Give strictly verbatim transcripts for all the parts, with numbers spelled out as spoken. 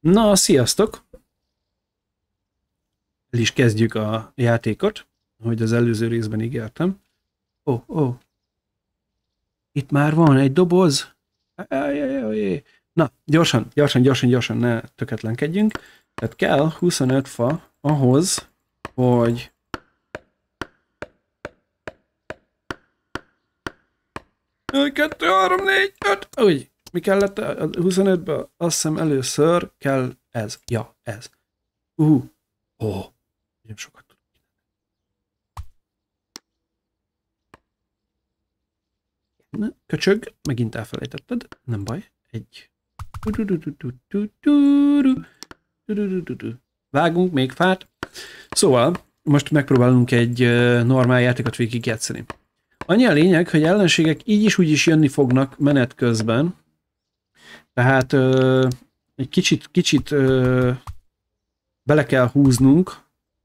Na, sziasztok! El is kezdjük a játékot, ahogy az előző részben ígértem. Ó, oh, ó. Oh. Itt már van egy doboz. Na, gyorsan, gyorsan, gyorsan, gyorsan, ne töketlenkedjünk. Tehát kell huszonöt fa ahhoz, hogy kettő, három, négy, öt, úgy. Mi kellett a huszonötből? Azt hiszem először kell ez. Ja, ez. Uh, ó, oh, nagyon sokat tudok. Na, köcsög, megint elfelejtetted. Nem baj. Egy. Vágunk még fát. Szóval, most megpróbálunk egy normál játékot végigjátszani. Annyi a lényeg, hogy ellenségek így is úgy is jönni fognak menet közben. Tehát ö, egy kicsit, kicsit ö, bele kell húznunk.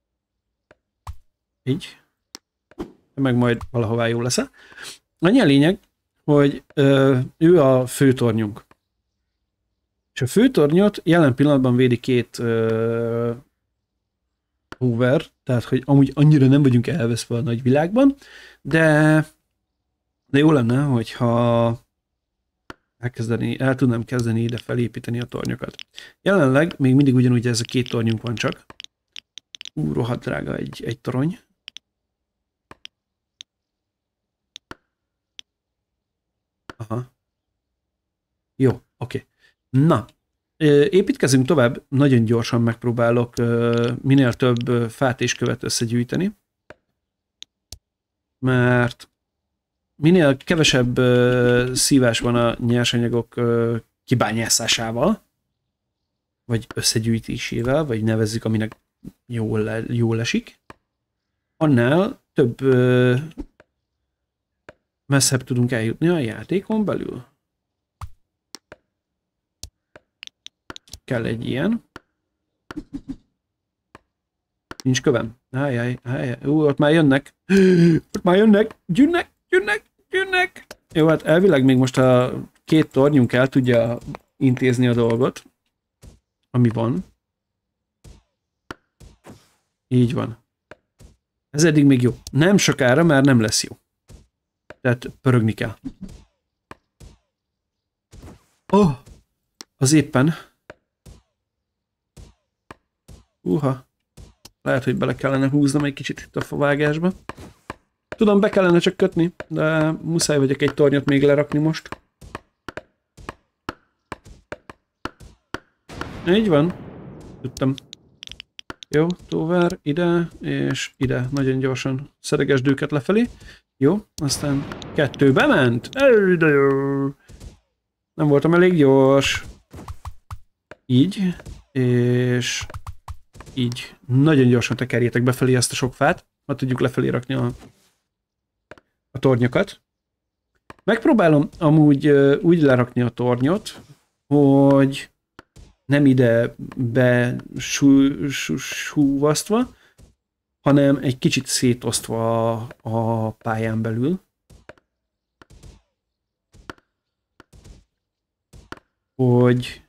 Így. Meg majd valahová jó lesz. Annyi a lényeg, hogy ö, ő a főtornyunk. És a főtornyot jelen pillanatban védi két ö, hover, tehát hogy amúgy annyira nem vagyunk elveszve a nagy világban, de, de jó lenne, hogyha elkezdeni, el tudnám kezdeni ide felépíteni a tornyokat. Jelenleg még mindig ugyanúgy ez a két tornyunk van csak. Ú, rohadt drága egy, egy torony. Aha. Jó, oké. Okay. Na, építkezünk tovább. Nagyon gyorsan megpróbálok minél több fát és követ összegyűjteni. Mert minél kevesebb uh, szívás van a nyersanyagok uh, kibányászásával, vagy összegyűjtésével, vagy nevezzük, aminek jól, jól esik, annál több uh, messzebb tudunk eljutni a játékon belül. Kell egy ilyen. Nincs kövem. Hájjáj, hájjáj. Ú, ott már jönnek. Ott már jönnek. Gyűnnek. Jönnek, jönnek! Jó, hát elvileg még most a két tornyunk el tudja intézni a dolgot, ami van. Így van. Ez eddig még jó. Nem sokára már nem lesz jó. Tehát pörögni kell. Oh! Az éppen. Uha. Lehet, hogy bele kellene húznom egy kicsit itt a favágásba. Tudom, be kellene csak kötni, de muszáj vagyok egy tornyot még lerakni most. Így van. Tudtam. Jó, tover, ide, és ide. Nagyon gyorsan szeregesd őket lefelé. Jó, aztán kettő bement. De jó. Nem voltam elég gyors. Így, és így. Nagyon gyorsan tekerjétek befelé ezt a sok fát, ha tudjuk lefelé rakni a a tornyokat. Megpróbálom amúgy uh, úgy lerakni a tornyot, hogy nem ide besúvasztva, hanem egy kicsit szétosztva a, a pályán belül. Hogy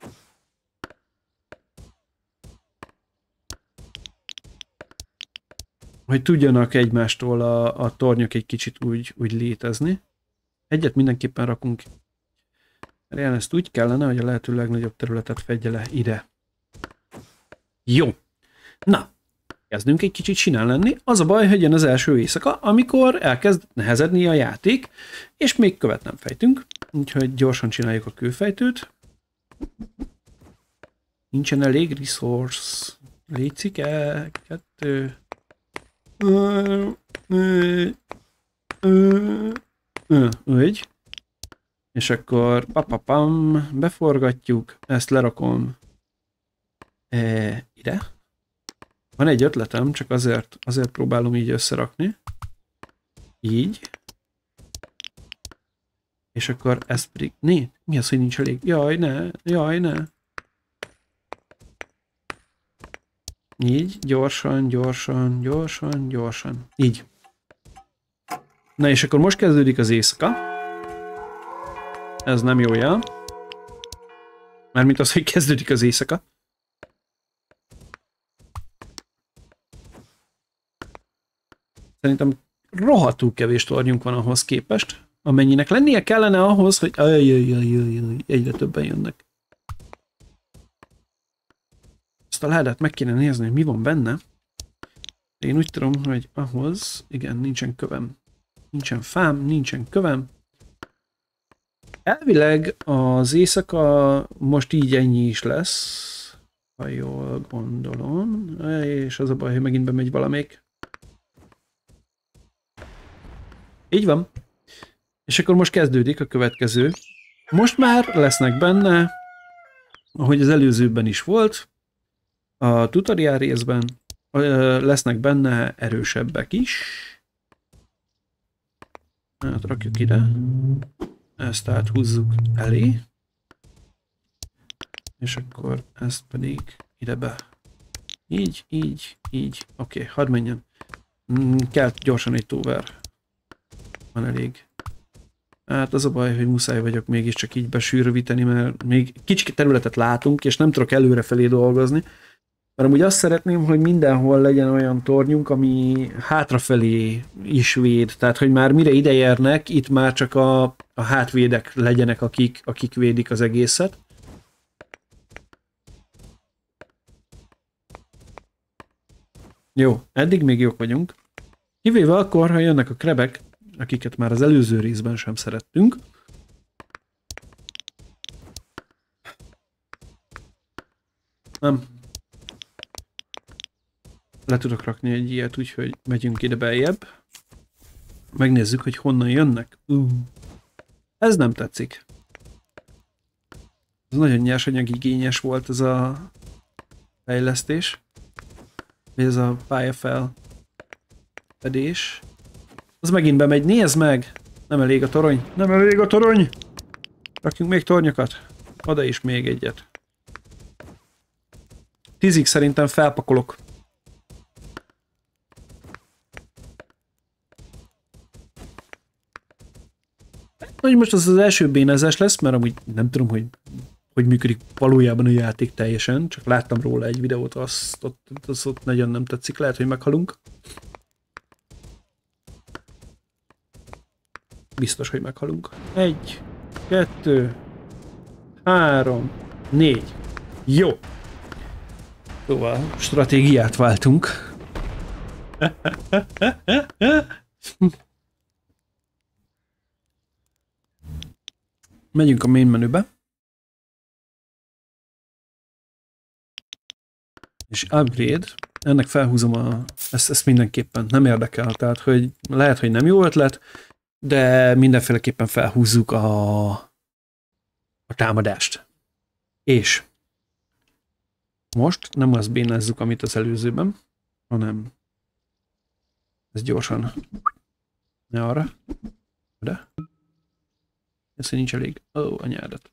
hogy tudjanak egymástól a, a tornyok egy kicsit úgy, úgy létezni. Egyet mindenképpen rakunk. Ilyen ezt úgy kellene, hogy a lehető legnagyobb területet fedje le ide. Jó. Na, kezdünk egy kicsit sinán lenni. Az a baj, hogy jön az első éjszaka, amikor elkezd nehezedni a játék, és még követ nem fejtünk. Úgyhogy gyorsan csináljuk a kőfejtőt. Nincsen elég resource. Létszik-e? Kettő... Úgy. És akkor papapam, beforgatjuk, ezt lerakom e, ide. Van egy ötletem, csak azért, azért próbálom így összerakni. Így. És akkor ezt pedig... Né, mi az, hogy nincs elég? Jaj, ne, jaj, ne. Így, gyorsan, gyorsan, gyorsan, gyorsan. Így. Na és akkor most kezdődik az éjszaka. Ez nem jó jel. Mármint az, hogy kezdődik az éjszaka. Szerintem rohadtul kevés tornyunk van ahhoz képest, amennyinek lennie kellene ahhoz, hogy ajajajajajaj, egyre többen jönnek. Ezt a ládát meg kéne nézni, hogy mi van benne. Én úgy tudom, hogy ahhoz, igen, nincsen kövem. Nincsen fám, nincsen kövem. Elvileg az éjszaka most így ennyi is lesz, ha jól gondolom. És az a baj, hogy megint bemegy valamelyik. Így van. És akkor most kezdődik a következő. Most már lesznek benne, ahogy az előzőben is volt, a tutorial részben lesznek benne erősebbek is. Hát rakjuk ide. Ezt áthúzzuk elé. És akkor ezt pedig ide be. Így, így, így. Oké, okay, hadd menjen. Kell gyorsan egy tóver. Van elég. Hát az a baj, hogy muszáj vagyok mégiscsak így besűrűvíteni, mert még kicsi területet látunk, és nem tudok előrefelé dolgozni. Mert amúgy azt szeretném, hogy mindenhol legyen olyan tornyunk, ami hátrafelé is véd. Tehát, hogy már mire ideérnek, itt már csak a, a hátvédek legyenek, akik, akik védik az egészet. Jó, eddig még jók vagyunk. Kivéve akkor, ha jönnek a krebek, akiket már az előző részben sem szerettünk. Nem. Le tudok rakni egy ilyet, úgyhogy megyünk ide beljebb. Megnézzük, hogy honnan jönnek. Uh. Ez nem tetszik. Ez nagyon nyersanyagigényes volt ez a fejlesztés. Ez a pályafelfedés. Az megint bemegy, nézd meg! Nem elég a torony, nem elég a torony! Rakjunk még tornyokat. Oda is még egyet. Tízig szerintem felpakolok. Hogy most az az első bénázás lesz, mert amúgy nem tudom, hogy hogy működik valójában a játék teljesen, csak láttam róla egy videót, azt ott, azt ott nagyon nem tetszik, lehet, hogy meghalunk. Biztos, hogy meghalunk. Egy, kettő, három, négy. Jó. Szóval stratégiát váltunk. Megyünk a main menübe. És upgrade. Ennek felhúzom a... Ezt, ezt mindenképpen nem érdekel. Tehát, hogy lehet, hogy nem jó ötlet, de mindenféleképpen felhúzzuk a, a támadást. És most nem azt bénázzuk, amit az előzőben, hanem ez gyorsan. Ne arra. De. Ez, hogy nincs elég. Ó, oh, anyádat.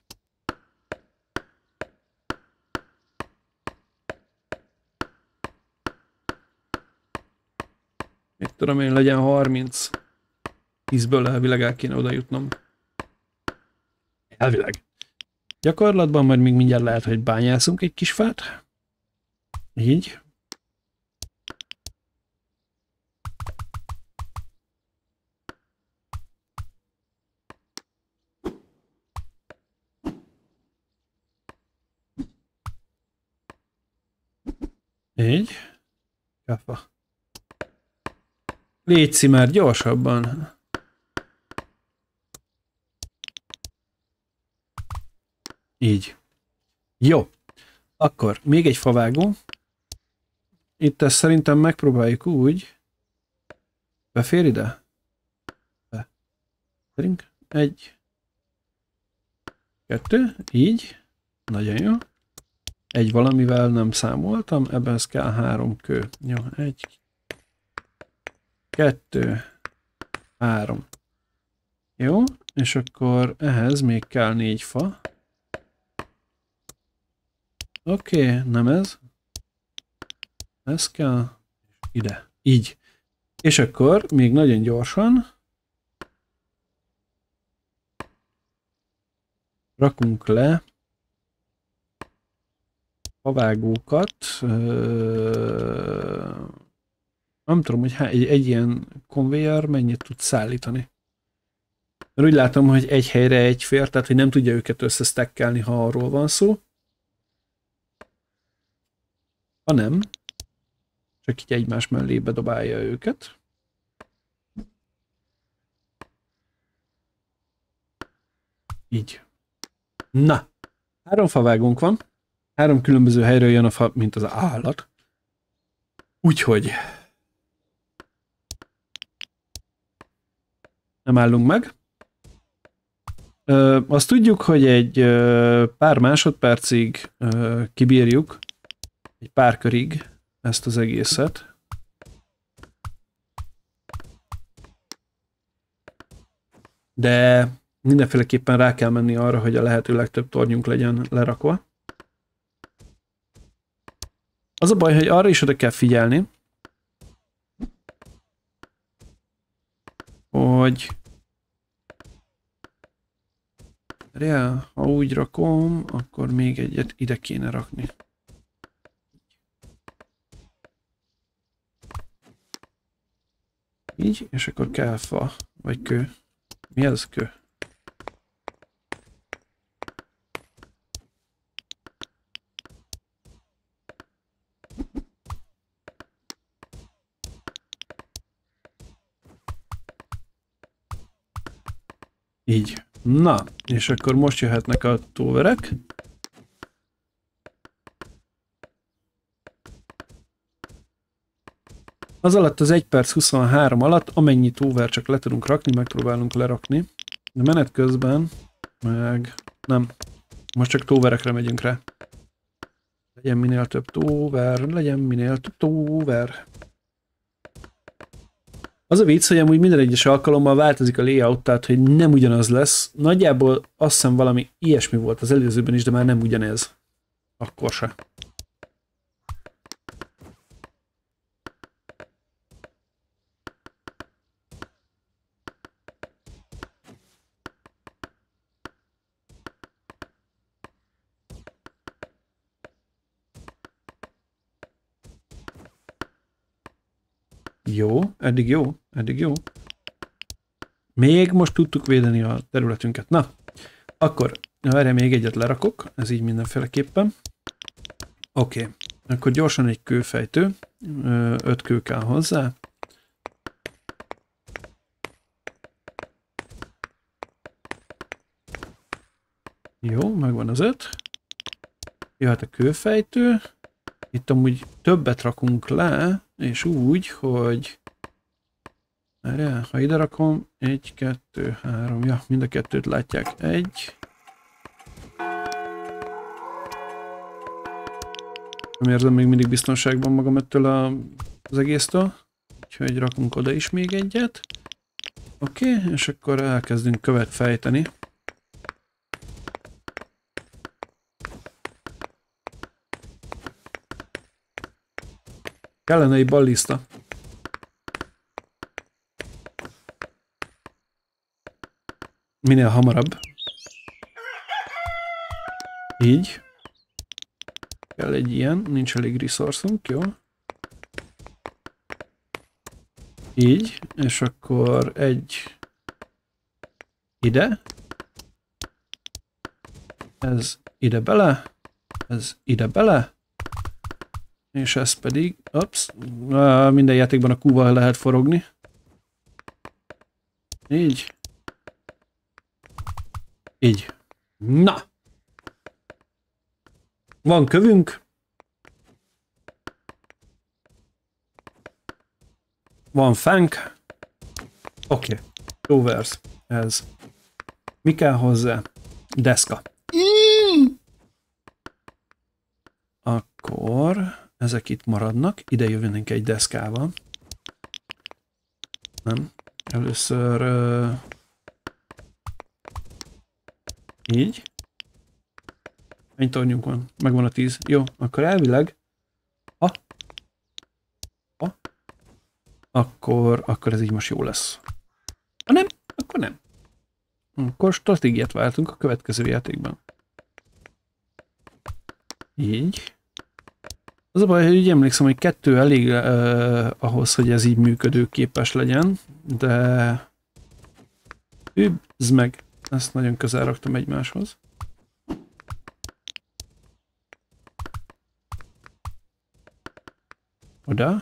Mit tudom én, legyen harminc. tízből elvileg el kéne oda jutnom. Elvileg. Gyakorlatban majd még mindjárt lehet, hogy bányászunk egy kis fát. Így. Így. Káfa. Légy már gyorsabban. Így. Jó. Akkor még egy favágó. Itt ezt szerintem megpróbáljuk úgy. Befér ide? Be. Szerint egy. Kettő. Így. Nagyon jó. Egy valamivel nem számoltam. Ebben kell három kő. Jó. Egy. Kettő. Három. Jó. És akkor ehhez még kell négy fa. Oké, okay, nem ez. Ez kell. Ide. Így. És akkor még nagyon gyorsan rakunk le favágókat. Nem tudom, hogy egy, egy ilyen konvéjer mennyit tud szállítani. Mert úgy látom, hogy egy helyre egy fér, tehát hogy nem tudja őket összesztekkelni, ha arról van szó. Ha nem, csak így egymás mellé bedobálja őket. Így. Na, három favágónk van. Három különböző helyről jön a fa, mint az állat. Úgyhogy nem állunk meg. Ö, azt tudjuk, hogy egy ö, pár másodpercig ö, kibírjuk, egy pár körig ezt az egészet. De mindenféleképpen rá kell menni arra, hogy a lehető legtöbb tornyunk legyen lerakva. Az a baj, hogy arra is oda kell figyelni, hogy ja, ha úgy rakom, akkor még egyet ide kéne rakni. Így, és akkor kell fa, vagy kő. Mi ez kő? Így. Na, és akkor most jöhetnek a tóverek. Az alatt az egy perc huszonhárom alatt, amennyi tóver csak le tudunk rakni, megpróbálunk lerakni. De menet közben meg nem. Most csak tóverekre megyünk rá. Legyen minél több tóver, legyen minél több tóver. Az a vicc, hogy amúgy minden egyes alkalommal változik a layout, tehát hogy nem ugyanaz lesz. Nagyjából azt hiszem valami ilyesmi volt az előzőben is, de már nem ugyanez. Akkor se. Jó, eddig jó, eddig jó. Még most tudtuk védeni a területünket. Na, akkor erre még egyet lerakok, ez így mindenféleképpen. Oké, okay. Akkor gyorsan egy kőfejtő, öt kő kell hozzá. Jó, megvan az öt. Jöhet a kőfejtő. Itt amúgy többet rakunk le, és úgy, hogy erre, ha ide rakom, egy, kettő, három, ja, mind a kettőt látják, egy. Nem érzem még mindig biztonságban magam ettől a, az egésztől, úgyhogy rakunk oda is még egyet. Oké, okay, és akkor elkezdünk követ fejteni. Kellene egy ballista. Minél hamarabb. Így. Kell egy ilyen, nincs elég resource-unk, jó? Így, és akkor egy ide. Ez ide bele. Ez ide bele. És ez pedig, ups, minden játékban a Q-val lehet forogni. Így. Így. Na! Van kövünk. Van fánk. Oké. Okay. Tovers. Ez. Mi kell hozzá? Deszka. Mm. Akkor ezek itt maradnak. Ide jövünk egy deszkával. Nem. Először uh, így. Mennyi tornyunk van? Megvan a tíz. Jó, akkor elvileg ha, ha, akkor, akkor ez így most jó lesz. Ha nem, akkor nem. Akkor stratégiát váltunk a következő játékban. Így. Az a baj, hogy úgy emlékszem, hogy kettő elég uh, ahhoz, hogy ez így működőképes legyen, de... Übz meg! Ezt nagyon közel raktam egymáshoz. Oda.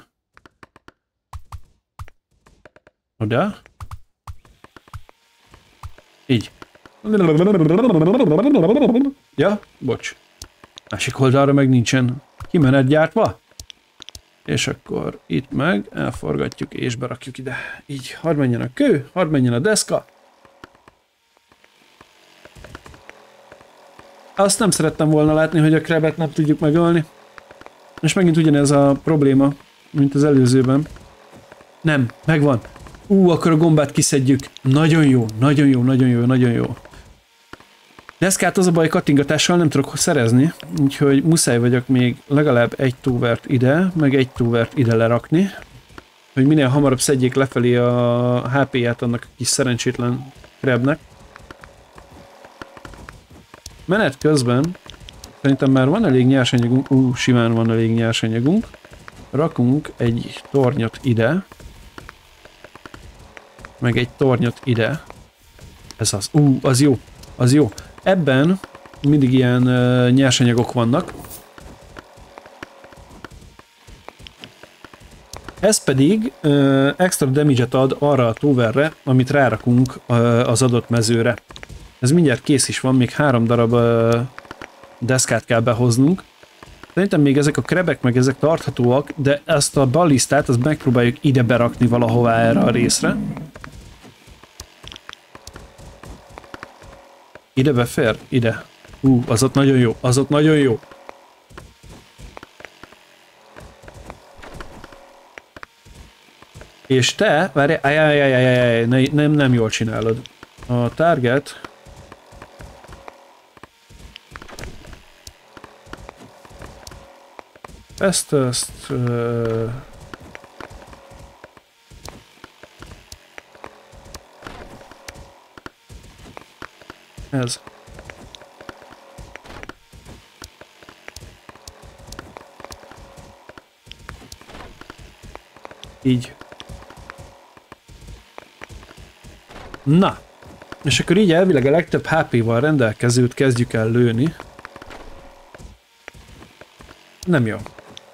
Oda. Így. Ja, bocs. Másik oldalra meg nincsen kimenet gyártva. És akkor itt meg elforgatjuk és berakjuk ide. Így, hadd menjen a kő, hadd menjen a deszka. Azt nem szerettem volna látni, hogy a krebet nem tudjuk megölni. És megint ugyanez a probléma, mint az előzőben. Nem, megvan. Ú, akkor a gombát kiszedjük. Nagyon jó, nagyon jó, nagyon jó, nagyon jó. Deszkát az a baj, kattingatással nem tudok szerezni, úgyhogy muszáj vagyok még legalább egy tóvert ide, meg egy tóvert ide lerakni, hogy minél hamarabb szedjék lefelé a há pé-ját annak a kis szerencsétlen krebnek. Menet közben szerintem már van elég nyersanyagunk, ú, simán van elég nyersanyagunk. Rakunk egy tornyot ide, meg egy tornyot ide. Ez az, ú, az jó, az jó. Ebben mindig ilyen uh, nyersanyagok vannak. Ez pedig uh, extra damage-et ad arra a tóverre, amit rárakunk uh, az adott mezőre. Ez mindjárt kész is van, még három darab uh, deszkát kell behoznunk. Szerintem még ezek a krebek meg ezek tarthatóak, de ezt a balisztát azt megpróbáljuk ide berakni valahová erre a részre. Ide befér? Ide. Ú, az ott nagyon jó, az ott nagyon jó. És te, várj, ajajajajajaj, ne, nem, nem jól csinálod. A target... Ezt, ezt... Uh... Ez. Így. Na. És akkor így elvileg a legtöbb há pé-val rendelkezőt kezdjük el lőni. Nem jó.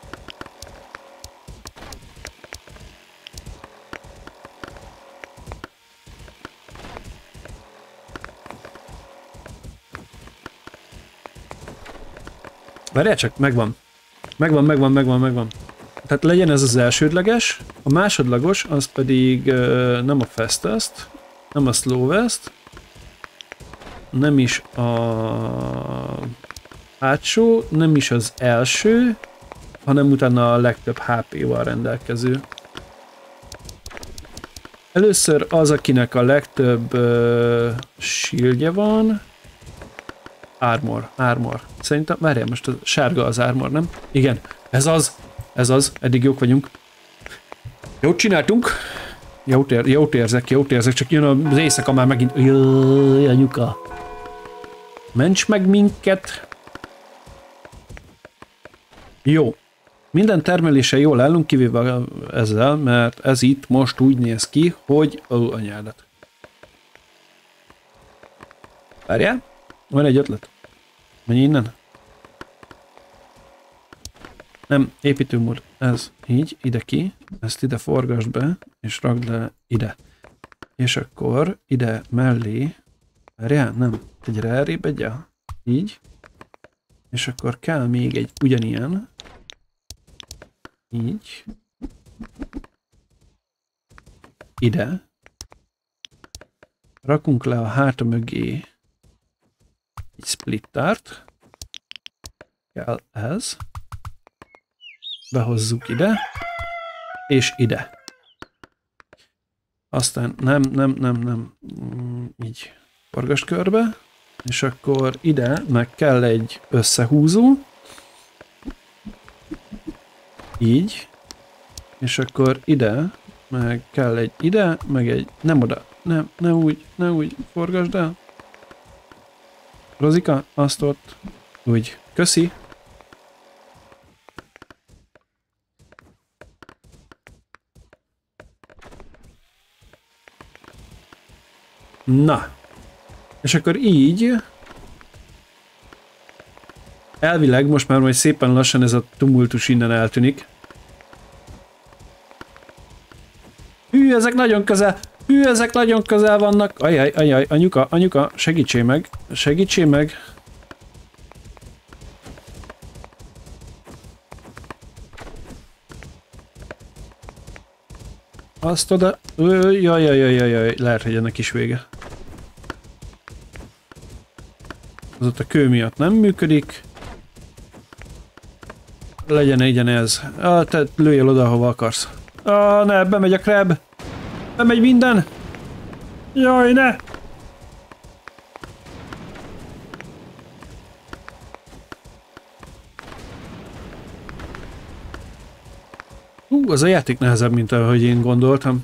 Várjál csak, megvan. Megvan, megvan, megvan, megvan. Tehát legyen ez az elsődleges, a másodlagos az pedig uh, nem a fastest, nem a slowest, nem is a hátsó, nem is az első, hanem utána a legtöbb há pé-val rendelkező. Először az, akinek a legtöbb uh, shieldje van. Armor, armor. Szerintem, várjál, most a sárga az armor, nem? Igen, ez az, ez az, eddig jók vagyunk. Jót csináltunk. Jót, ér, jót érzek, jót érzek, csak jön az éjszaka már megint. Jaj, anyuka. Ments meg minket. Jó. Minden termelése jól állunk, kivéve ezzel, mert ez itt most úgy néz ki, hogy... Ó, anyádat. Várjál? Van egy ötlet. Menj innen. Nem, építőmód. Ez így, ide ki. Ezt ide forgasd be, és rakd le ide. És akkor ide mellé. Várjál, nem. Egyre elrébb egyel. Így. És akkor kell még egy ugyanilyen. Így. Ide. Rakunk le a háta mögé egy splittert. Kell ez. Behozzuk ide. És ide. Aztán nem, nem, nem, nem. Így forgasd körbe. És akkor ide meg kell egy összehúzó. Így. És akkor ide meg kell egy ide, meg egy nem oda. Nem, ne úgy, ne úgy forgasd el. Rozika, azt ott. Úgy. Köszi. Na. És akkor így... Elvileg most már majd szépen lassan ez a tumultus innen eltűnik. Hű, ezek nagyon közel! Hű, ezek nagyon közel vannak! Ajaj, ajaj, anyuka, anyuka, segítsél meg! Segítsél meg! Azt oda... Jaj, jaj, jaj, jaj, jaj, lehet, hogy ennek is vége. Az ott a kő miatt nem működik. Legyen egyen ez. Ah, te lőjél oda, hova akarsz. Ah, ne, bemegy a crab. Bemegy minden. Jaj, ne! Hú, az a játék nehezebb, mint ahogy én gondoltam.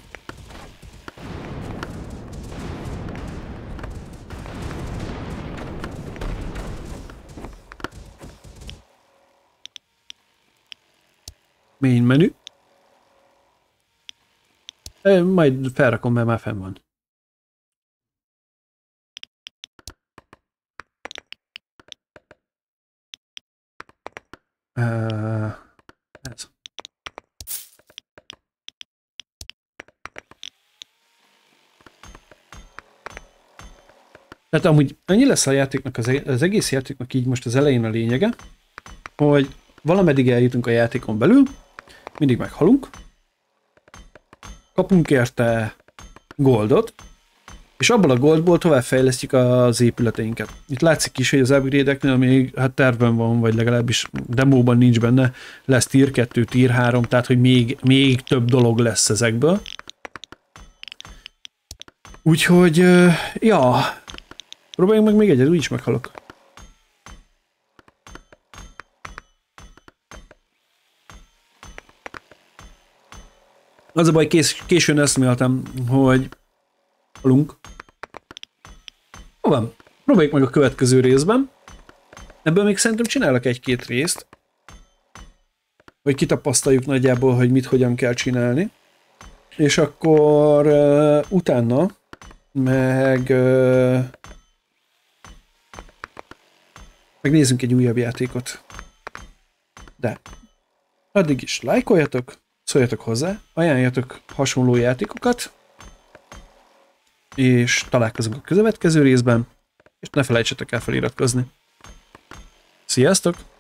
Main menü. E, majd felrakom, mert már fenn van. Uh, ez. Tehát amúgy annyi lesz a játéknak, az, az egész játéknak így most az elején a lényege, hogy valameddig eljutunk a játékon belül, mindig meghalunk, kapunk érte goldot, és abból a goldból továbbfejlesztjük az épületeinket. Itt látszik is, hogy az upgrade-eknél még hát tervben van, vagy legalábbis demóban nincs benne, lesz tier kettő, tier három, tehát hogy még, még több dolog lesz ezekből. Úgyhogy, ja, próbáljunk meg még egyet, úgyis meghalok. Az a baj, kés, későn eszméltem, hogy halunk. Hol van? Próbáljuk meg a következő részben. Ebből még szerintem csinálok egy-két részt. Hogy kitapasztaljuk nagyjából, hogy mit hogyan kell csinálni. És akkor uh, utána meg uh, megnézzünk egy újabb játékot. De addig is lájkoljatok, szóljatok hozzá, ajánljatok hasonló játékokat, és találkozunk a következő részben, és ne felejtsetek el feliratkozni. Sziasztok!